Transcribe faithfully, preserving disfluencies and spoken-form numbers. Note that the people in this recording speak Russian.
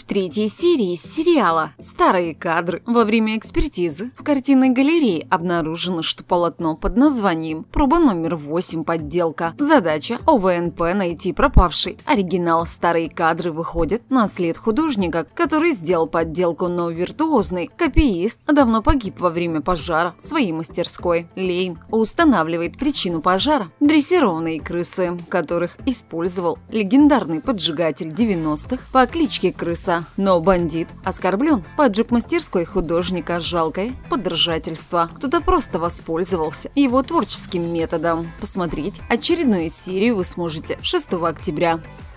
В третьей серии сериала «Старые кадры» во время экспертизы в картинной галерее обнаружено, что полотно под названием «Проба номер восемь. Подделка». Задача о вэ эн пэ найти пропавший. Оригинал «Старые кадры» выходит на след художника, который сделал подделку, но виртуозный. Копиист давно погиб во время пожара в своей мастерской. Лейн устанавливает причину пожара – дрессированные крысы, которых использовал легендарный поджигатель девяностых по кличке Крыса. Но бандит оскорблен. Поджог мастерской художника – жалкое подражательство. Кто-то просто воспользовался его творческим методом. Посмотреть очередную серию вы сможете шестого октября.